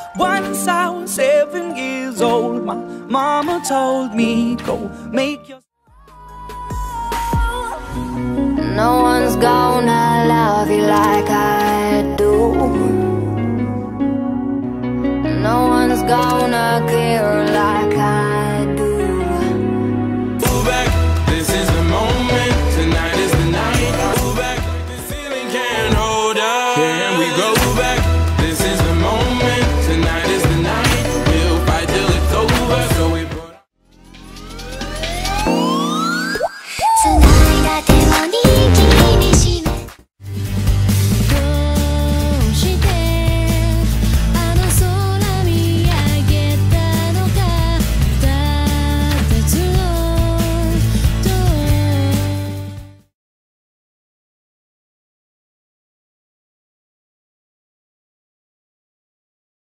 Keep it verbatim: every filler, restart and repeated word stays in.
Once I was seven years old, my mama told me, go make your... No one's gonna love you like I do. No one's gonna care like I do. Move back, this is the moment. Tonight is the night. Move back, this feeling can't hold us. Can we go back?